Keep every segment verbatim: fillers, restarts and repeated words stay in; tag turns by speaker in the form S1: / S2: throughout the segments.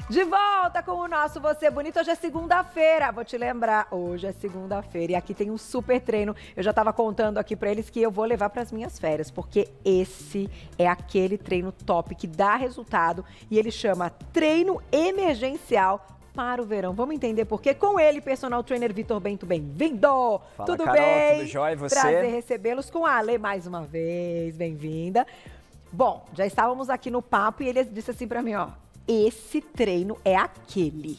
S1: De volta com o nosso Você Bonito. Hoje é segunda-feira, vou te lembrar, hoje é segunda-feira e aqui tem um super treino. Eu já estava contando aqui para eles que eu vou levar para as minhas férias, porque esse é aquele treino top que dá resultado e ele chama Treino Emergencial para o verão. Vamos entender por quê? Com ele, personal trainer Vitor Bento, bem-vindo!
S2: Fala,
S1: tudo
S2: Carol,
S1: bem?
S2: Tudo jóia, e você?
S1: Prazer recebê-los com a Ale mais uma vez, bem-vinda. Bom, já estávamos aqui no papo e ele disse assim para mim, ó, esse treino é aquele,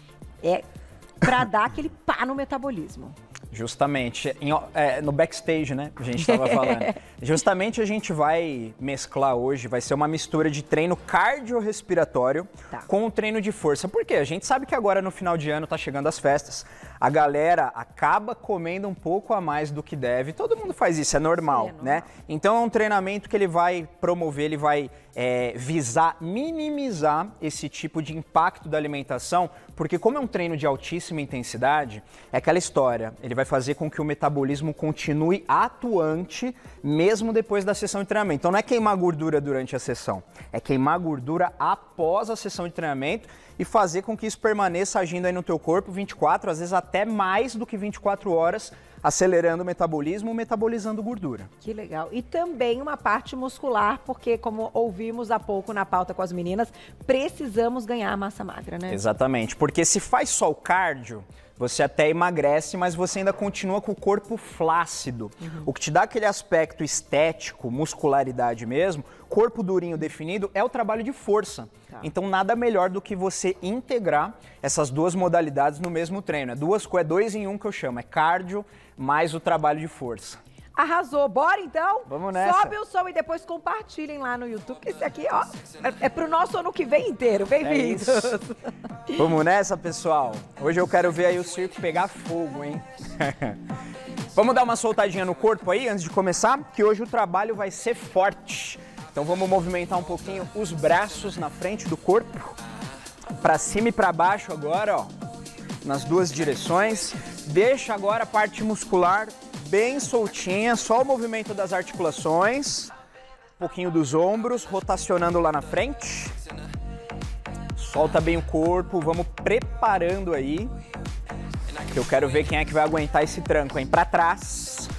S1: é para dar aquele pá no metabolismo.
S2: Justamente, em, é, no backstage, né, a gente estava falando. Justamente a gente vai mesclar hoje, vai ser uma mistura de treino cardiorrespiratório tá. com o treino de força. Por quê? A gente sabe que agora no final de ano tá chegando as festas, a galera acaba comendo um pouco a mais do que deve. Todo mundo faz isso, é normal, Sim, é normal. né? Então é um treinamento que ele vai promover, ele vai é, visar minimizar esse tipo de impacto da alimentação, porque como é um treino de altíssima intensidade, é aquela história, ele vai fazer com que o metabolismo continue atuante mesmo depois da sessão de treinamento. Então não é queimar gordura durante a sessão, é queimar gordura após a sessão de treinamento e fazer com que isso permaneça agindo aí no teu corpo vinte e quatro, às vezes até mais do que vinte e quatro horas, acelerando o metabolismo, metabolizando gordura.
S1: Que legal. E também uma parte muscular, porque como ouvimos há pouco na pauta com as meninas, precisamos ganhar massa magra, né?
S2: Exatamente, porque se faz só o cardio, você até emagrece, mas você ainda continua com o corpo flácido. Uhum. O que te dá aquele aspecto estético, muscularidade mesmo, corpo durinho definido, é o trabalho de força. Tá. Então nada melhor do que você integrar essas duas modalidades no mesmo treino. É, duas, é dois em um que eu chamo, é cardio mais o trabalho de força.
S1: Arrasou, bora então?
S2: Vamos nessa.
S1: Sobe o som e depois compartilhem lá no YouTube, que esse aqui, ó, é, é pro nosso ano que vem inteiro. Bem-vindos!
S2: É Vamos nessa, pessoal. Hoje eu quero ver aí o circo pegar fogo, hein? Vamos dar uma soltadinha no corpo aí antes de começar, que hoje o trabalho vai ser forte. Então vamos movimentar um pouquinho os braços na frente do corpo, para cima e para baixo agora, ó, nas duas direções. Deixa agora a parte muscular bem soltinha, só o movimento das articulações, um pouquinho dos ombros, rotacionando lá na frente. Solta bem o corpo, vamos preparando aí, que eu quero ver quem é que vai aguentar esse tranco, hein? Pra trás.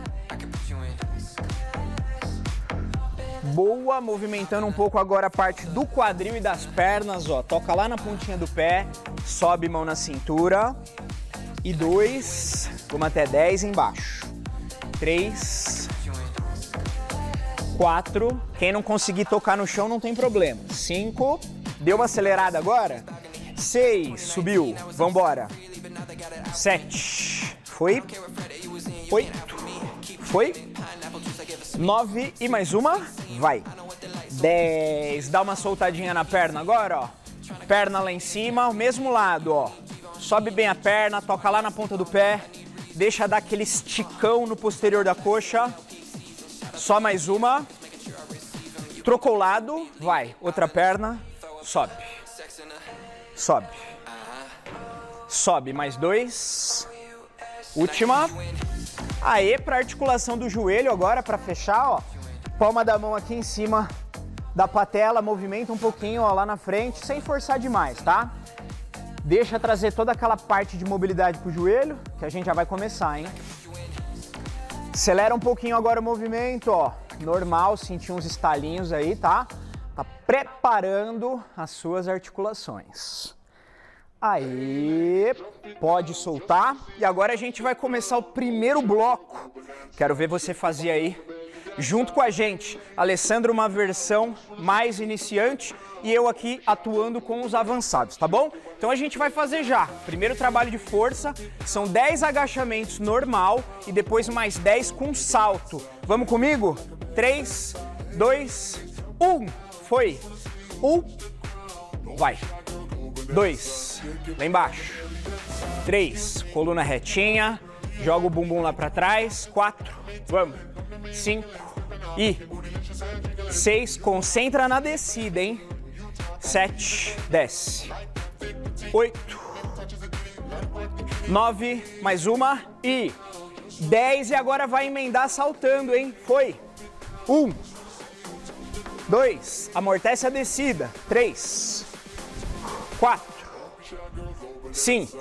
S2: Boa, movimentando um pouco agora a parte do quadril e das pernas, ó. Toca lá na pontinha do pé, sobe mão na cintura. E dois, vamos até dez embaixo. Três, quatro, quem não conseguir tocar no chão não tem problema. Cinco, deu uma acelerada agora. Seis, subiu, vambora. Sete, foi. Oito, foi. Nove e mais uma, vai. Dez, dá uma soltadinha na perna agora, ó. Perna lá em cima, o mesmo lado, ó. Sobe bem a perna, toca lá na ponta do pé, deixa dar aquele esticão no posterior da coxa. Só mais uma. Trocou o lado, vai. Outra perna, sobe. Sobe. Sobe, mais dois. Última. Aê, pra articulação do joelho agora, pra fechar, ó. Palma da mão aqui em cima da patela, movimenta um pouquinho, ó, lá na frente, sem forçar demais, tá? Deixa trazer toda aquela parte de mobilidade pro joelho, que a gente já vai começar, hein? Acelera um pouquinho agora o movimento, ó. Normal, sentir uns estalinhos aí, tá? Tá preparando as suas articulações. Aí, pode soltar. E agora a gente vai começar o primeiro bloco. Quero ver você fazer aí, junto com a gente. Alessandro, uma versão mais iniciante e eu aqui atuando com os avançados, tá bom? Então a gente vai fazer já. Primeiro trabalho de força, são dez agachamentos normal e depois mais dez com salto. Vamos comigo? três, dois, um. Foi. Um. Vai. dois. Lá embaixo. três. Coluna retinha. Joga o bumbum lá pra trás. quatro. Vamos. cinco. E seis. Concentra na descida, hein? sete. Desce. oito. nove. Mais uma. E dez. E agora vai emendar saltando, hein? Foi. um. dois. Amortece a descida. três. quatro, cinco,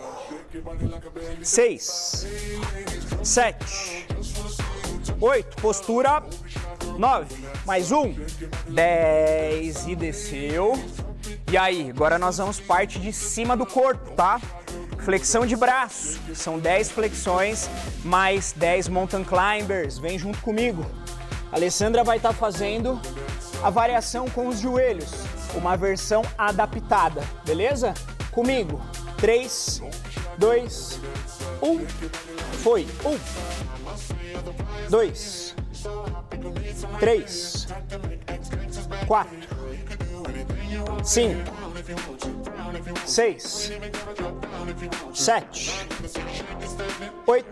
S2: seis, sete, oito, postura, nove, mais um, dez e desceu. E aí, agora nós vamos parte de cima do corpo, tá? Flexão de braço, são dez flexões, mais dez mountain climbers, vem junto comigo. A Alessandra vai estar fazendo a variação com os joelhos, uma versão adaptada, beleza? Comigo, três, dois, um, foi, um, dois, três, quatro, cinco, seis, sete, oito,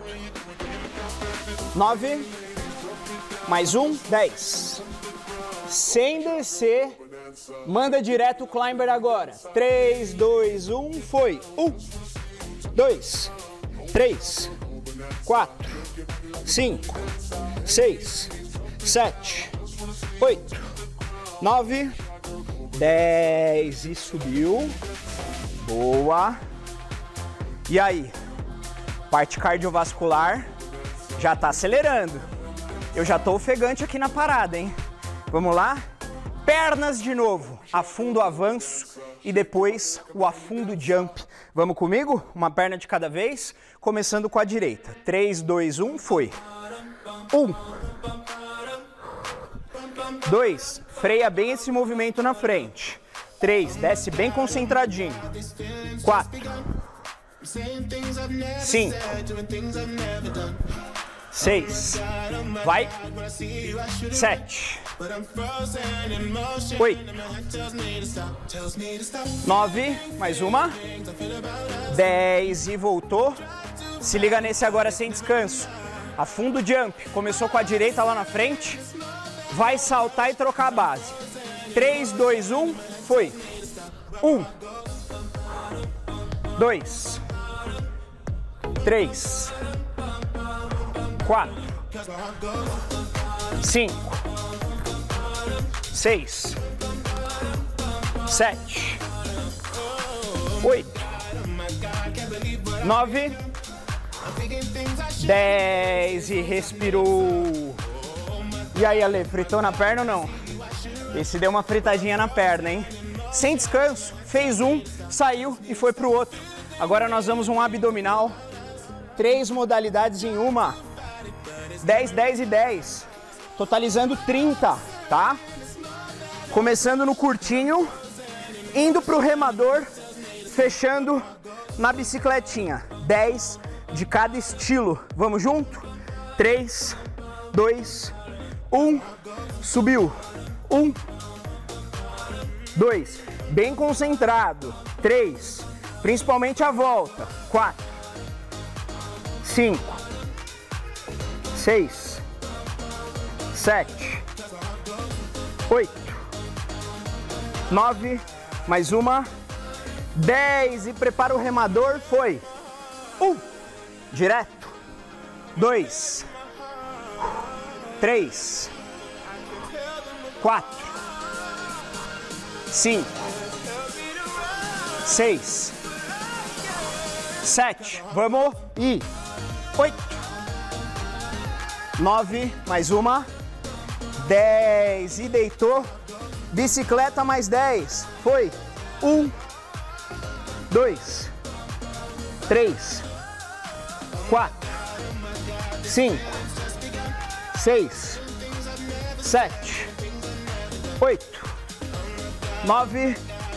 S2: nove, mais um, dez. Sem descer, manda direto o climber agora. três, dois, um, foi. um, dois, três, quatro, cinco, seis, sete, oito, nove, dez e subiu. Boa. E aí? Parte cardiovascular já tá acelerando. Eu já tô ofegante aqui na parada, hein? Vamos lá? Pernas de novo. Afundo, avanço e depois o afundo jump. Vamos comigo? Uma perna de cada vez, começando com a direita. três, dois, um, foi. um. dois. Freia bem esse movimento na frente. três. Desce bem concentradinho. quatro. cinco. seis. Vai. sete. oito. nove. Mais uma. dez e voltou. Se liga nesse agora sem descanso. Afunda o jump. Começou com a direita lá na frente. Vai saltar e trocar a base. três, dois, um. Foi. um. dois. três. quatro. cinco. seis. sete. oito. nove. dez e respirou. E aí, Ale, fritou na perna ou não? Esse deu uma fritadinha na perna, hein? Sem descanso, fez um, saiu e foi pro outro. Agora nós vamos um abdominal. Três modalidades em uma. dez, dez e dez. Totalizando trinta, tá? Começando no curtinho, indo pro remador, fechando na bicicletinha. dez de cada estilo. Vamos junto? três, dois, um. Subiu. um. dois. Bem concentrado. três. Principalmente a volta. quatro. cinco. seis. sete. oito. nove. Mais uma. dez. E prepara o remador. Foi. um. Direto. dois. três. quatro. cinco. seis. sete. Vamos. E oito. nove. Mais uma. dez. E deitou. Bicicleta mais dez. Foi. um. dois. três. quatro. cinco. seis. sete. oito. nove.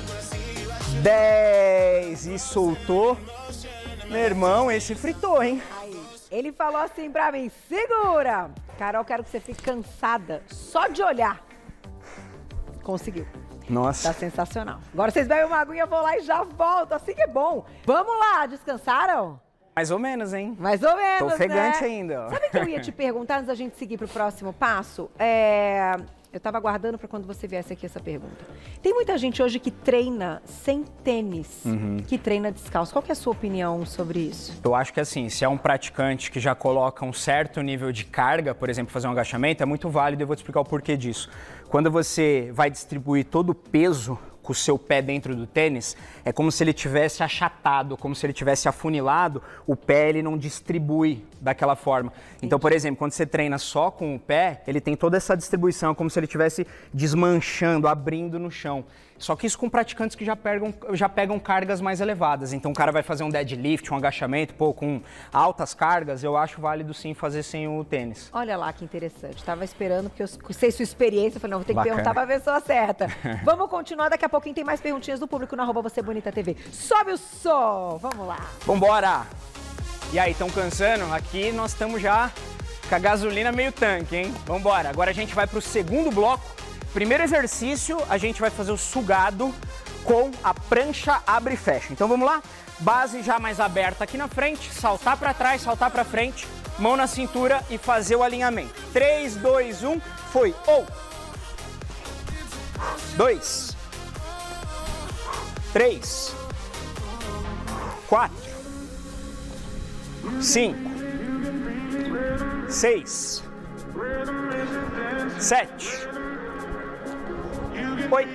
S2: dez. E soltou. Meu irmão, esse fritou, hein?
S1: Aí, ele falou assim pra mim, segura! Carol, quero que você fique cansada só de olhar. Conseguiu.
S2: Nossa.
S1: Tá sensacional. Agora vocês bebem uma aguinha, eu vou lá e já volto. Assim que é bom. Vamos lá, descansaram?
S2: Mais ou menos, hein?
S1: Mais ou menos,
S2: Tô ofegante
S1: né?
S2: ainda. Ó.
S1: Sabe o que eu ia te perguntar antes da gente seguir pro próximo passo? É... Eu tava aguardando para quando você viesse aqui essa pergunta. Tem muita gente hoje que treina sem tênis, uhum. que treina descalço. Qual que é a sua opinião sobre isso?
S2: Eu acho que assim, se é um praticante que já coloca um certo nível de carga, por exemplo, fazer um agachamento, é muito válido e eu vou te explicar o porquê disso. Quando você vai distribuir todo o peso com o seu pé dentro do tênis, é como se ele tivesse achatado, como se ele tivesse afunilado, o pé ele não distribui daquela forma. Então, por exemplo, quando você treina só com o pé, ele tem toda essa distribuição, como se ele estivesse desmanchando, abrindo no chão. Só que isso com praticantes que já pegam, já pegam cargas mais elevadas. Então o cara vai fazer um deadlift, um agachamento, pô, com altas cargas, eu acho válido sim fazer sem o tênis.
S1: Olha lá que interessante. Tava esperando, porque eu sei sua experiência, eu falei, não, vou ter que
S2: Bacana.
S1: perguntar pra ver se eu acerta. Vamos continuar, daqui a pouquinho tem mais perguntinhas do público no arroba Você Bonita T V. Sobe o som, vamos lá.
S2: Vambora! E aí, estão cansando? Aqui nós estamos já com a gasolina meio tanque, hein? Vambora! Agora a gente vai pro segundo bloco. Primeiro exercício, a gente vai fazer o sugado com a prancha abre e fecha. Então vamos lá? Base já mais aberta aqui na frente, saltar para trás, saltar para frente, mão na cintura e fazer o alinhamento. três, dois, um, foi! Um, dois, três, quatro, cinco, seis, sete, oito,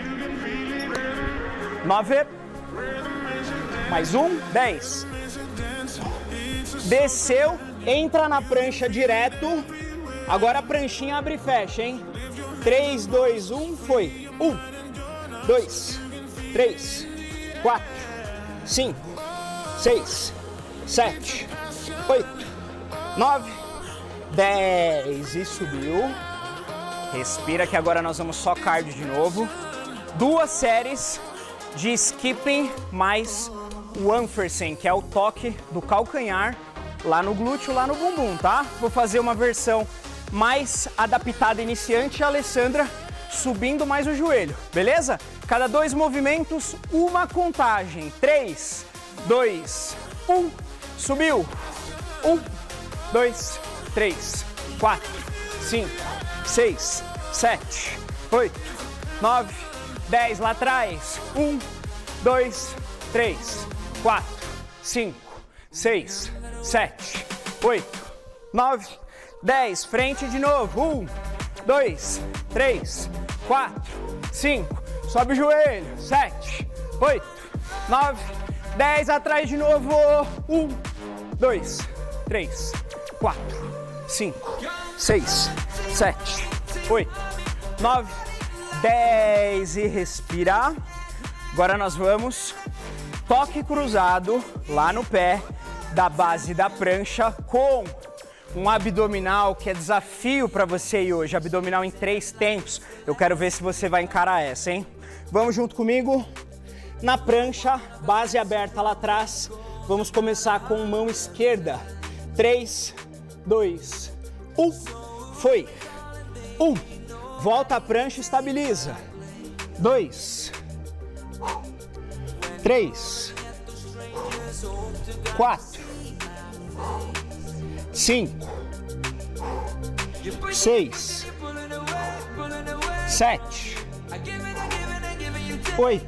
S2: nove, mais um, dez. Desceu, entra na prancha direto. Agora a pranchinha abre e fecha, hein? três, dois, um, foi. um, dois, três, quatro, cinco, seis, sete, oito, nove, dez. E subiu. Respira que agora nós vamos só cardio de novo. Duas séries de skipping mais o Anfersen, que é o toque do calcanhar lá no glúteo, lá no bumbum, tá? Vou fazer uma versão mais adaptada iniciante, a Alessandra subindo mais o joelho, beleza? Cada dois movimentos, uma contagem. três, dois, um, subiu. um, dois, três, quatro, cinco, seis, sete, oito, nove, dez, lá atrás. um, dois, três, quatro, cinco, seis, sete, oito, nove, dez. Frente de novo. um, dois, três, quatro, cinco. Sobe o joelho. sete, oito, nove, dez. Atrás de novo. um, dois, três, quatro, cinco, seis, sete, oito, nove, dez. E respirar. Agora nós vamos toque cruzado lá no pé da base da prancha com um abdominal que é desafio para você aí hoje. Abdominal em três tempos. Eu quero ver se você vai encarar essa, hein? Vamos junto comigo. Na prancha, base aberta lá atrás. Vamos começar com mão esquerda. três, dois, um. Foi. um. Volta a prancha, estabiliza. dois. três. quatro. cinco. seis. sete. oito.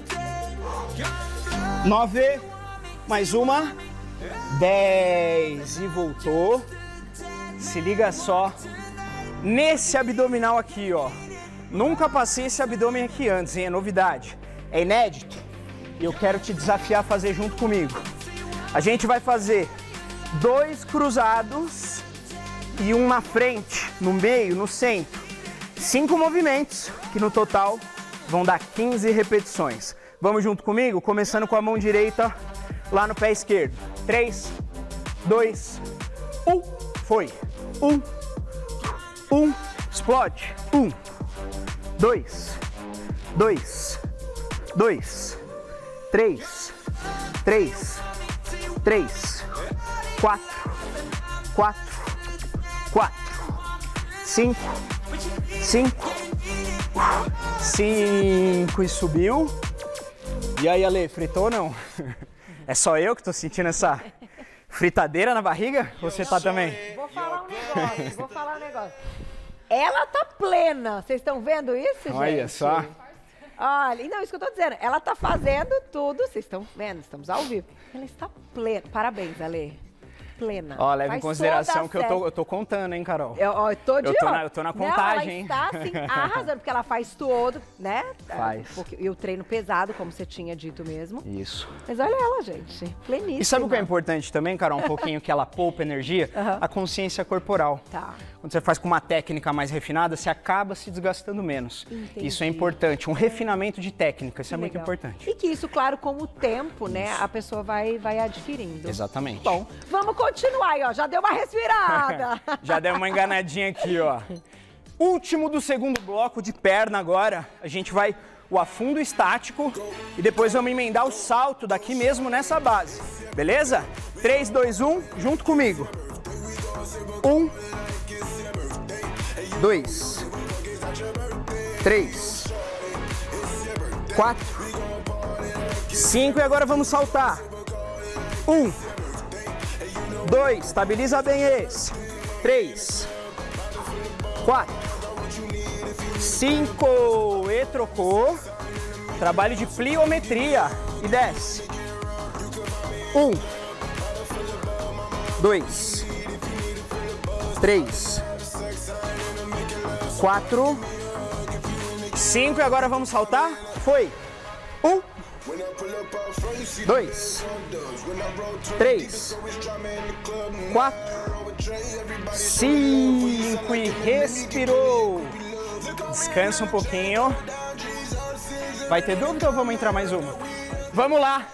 S2: nove. Mais uma. dez. E voltou. Se liga só nesse abdominal aqui, ó. Nunca passei esse abdômen aqui antes, hein? É novidade. É inédito. E eu quero te desafiar a fazer junto comigo. A gente vai fazer dois cruzados e um na frente, no meio, no centro. Cinco movimentos, que no total vão dar quinze repetições. Vamos junto comigo? Começando com a mão direita lá no pé esquerdo. três, dois, um. Foi. um. um. Explode. um. dois. dois. dois. três. três. três. quatro. quatro. quatro. cinco. cinco. cinco. E subiu. E aí, Ale, fritou ou não? É só eu que tô sentindo essa fritadeira na barriga? Você tá também?
S1: Vou falar um negócio, vou falar um negócio. Ela tá plena. Vocês estão vendo isso, gente?
S2: Olha só.
S1: Olha, não, isso que eu tô dizendo. Ela tá fazendo tudo. Vocês estão vendo? Estamos ao vivo. Ela está plena. Parabéns, Ale. plena.
S2: Ó, leva em
S1: Faz
S2: consideração que eu tô,
S1: série.
S2: eu tô contando, hein, Carol?
S1: Eu, ó, eu tô de
S2: eu tô
S1: ó.
S2: na, eu tô na
S1: Não,
S2: contagem, hein?
S1: ela está, assim, arrasando, porque ela faz todo, né?
S2: Faz.
S1: Porque, e o treino pesado, como você tinha dito mesmo.
S2: Isso.
S1: Mas olha ela, gente, pleníssima.
S2: E sabe o que é importante também, Carol? Um pouquinho que ela poupa energia?
S1: Uhum.
S2: A consciência corporal.
S1: Tá.
S2: Quando você faz com uma técnica mais refinada, você acaba se desgastando menos.
S1: Entendi.
S2: Isso é importante, um refinamento de técnica, isso
S1: Que
S2: é muito
S1: legal.
S2: importante.
S1: E que isso, claro, com o tempo, né, a pessoa vai, vai adquirindo.
S2: Exatamente.
S1: Bom, vamos continuar aí, ó, já deu uma respirada.
S2: Já deu uma enganadinha aqui, ó. Último do segundo bloco de perna agora, a gente vai o afundo estático e depois vamos emendar o salto daqui mesmo nessa base, beleza? três, dois, um, junto comigo. um, dois, três, quatro, cinco e agora vamos saltar. um, dois, estabiliza bem esse. três, quatro, cinco e trocou. Trabalho de pliometria e desce. um, dois, três, quatro, cinco e agora vamos saltar. Foi. um, dois, três, quatro, cinco e respirou. Descansa um pouquinho. Vai ter dúvida ou vamos entrar mais uma? Vamos lá.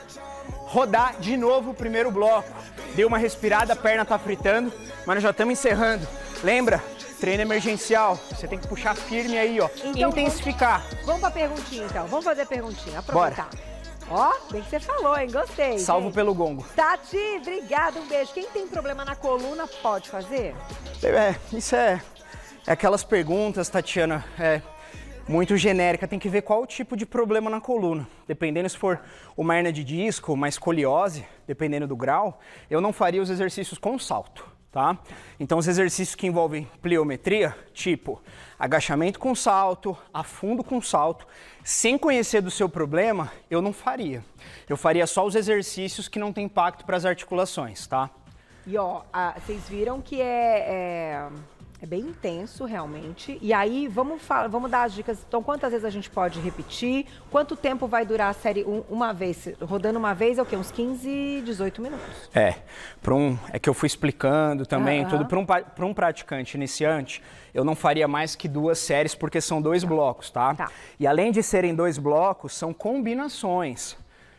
S2: Rodar de novo o primeiro bloco. Deu uma respirada, a perna tá fritando, mas nós já estamos encerrando. Lembra? Treino emergencial. Você tem que puxar firme aí, ó.
S1: Então,
S2: intensificar.
S1: Vamos, vamos pra perguntinha, então. Vamos fazer perguntinha. Aproveitar. Ó, bem que você falou, hein? Gostei.
S2: Salvo
S1: gente.
S2: pelo gongo.
S1: Tati, obrigada, um beijo. Quem tem problema na coluna pode fazer?
S2: É, isso é, é aquelas perguntas, Tatiana, é muito genérica. Tem que ver qual o tipo de problema na coluna. Dependendo se for uma hernia de disco, uma escoliose, dependendo do grau, eu não faria os exercícios com salto, tá? Então os exercícios que envolvem pliometria, tipo agachamento com salto, afundo com salto, sem conhecer do seu problema, eu não faria. Eu faria só os exercícios que não tem impacto para as articulações, tá?
S1: E ó, a, vocês viram que é, é, é bem intenso realmente. E aí, vamos, falar, vamos dar as dicas. Então, quantas vezes a gente pode repetir? Quanto tempo vai durar a série um, uma vez? Rodando uma vez é o quê? Uns quinze, dezoito minutos.
S2: É, para um, é que eu fui explicando também,
S1: Uhum.
S2: tudo para um, para um praticante iniciante, eu não faria mais que duas séries, porque são dois blocos, tá?
S1: Tá.
S2: E além de serem dois blocos, são combinações.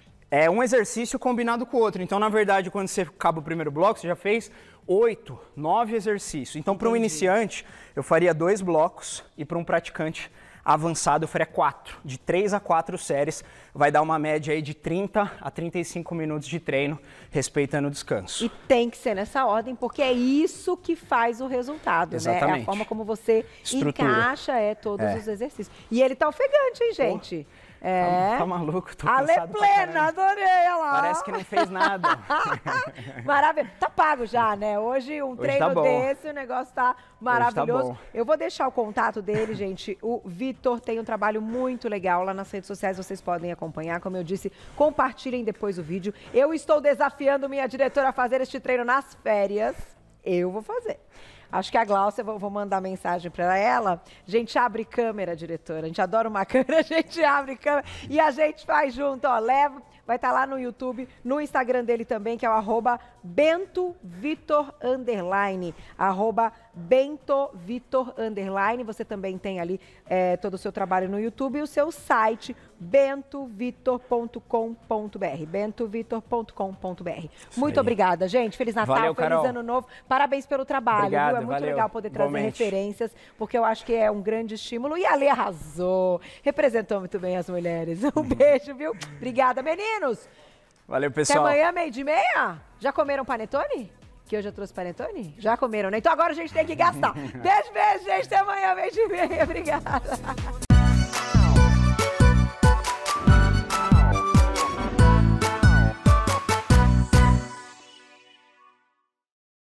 S2: É um exercício combinado com o outro. Então, na verdade, quando você acaba o primeiro bloco, você já fez oito, nove exercícios. Então, para um iniciante, eu faria dois blocos e para um praticante avançado, eu faria quatro. De três a quatro séries, vai dar uma média aí de trinta a trinta e cinco minutos de treino, respeitando o descanso.
S1: E tem que ser nessa ordem, porque é isso que faz o resultado,
S2: Exatamente.
S1: né? É a forma como você
S2: Estrutura.
S1: encaixa é, todos
S2: É.
S1: os exercícios. E ele tá ofegante, hein, gente? É.
S2: Tá, tá maluco? Tô
S1: Ale
S2: cansado pra
S1: plena,
S2: caramba.
S1: adorei ela.
S2: Parece que não fez nada.
S1: Maravilhoso. Tá pago já, né? Hoje um
S2: Hoje
S1: treino
S2: tá bom.
S1: desse, o negócio tá maravilhoso.
S2: bom.
S1: Eu vou deixar o contato dele, gente. O Vitor tem um trabalho muito legal lá nas redes sociais, vocês podem acompanhar. Como eu disse, compartilhem depois o vídeo. Eu estou desafiando minha diretora a fazer este treino nas férias. Eu vou fazer. Acho que a Glaucia, vou, vou mandar mensagem para ela. A gente abre câmera, diretora. A gente adora uma câmera, a gente abre câmera e a gente faz junto, ó. Leva, vai estar lá no YouTube, no Instagram dele também, que é o arroba Bento Vitor underline. Arroba Bento Vitor underline. Você também tem ali é, todo o seu trabalho no YouTube e o seu site, bento vitor ponto com ponto br. bento vitor ponto com ponto br. Muito
S2: aí.
S1: obrigada, gente. Feliz Natal,
S2: Valeu,
S1: feliz
S2: Carol.
S1: Ano Novo. Parabéns pelo trabalho,
S2: Obrigado,
S1: viu? É muito
S2: valeu.
S1: legal poder trazer
S2: Igualmente.
S1: referências, porque eu acho que é um grande estímulo. E a Lê arrasou. Representou muito bem as mulheres. Um beijo, viu? Obrigada, meninos.
S2: Valeu,
S1: Até
S2: pessoal.
S1: amanhã, meio de meia. Já comeram panetone? Que hoje eu trouxe panetone? Já comeram, né? Então agora a gente tem que gastar. Beijo, beijo, gente. Até amanhã, meio de meia. Obrigada.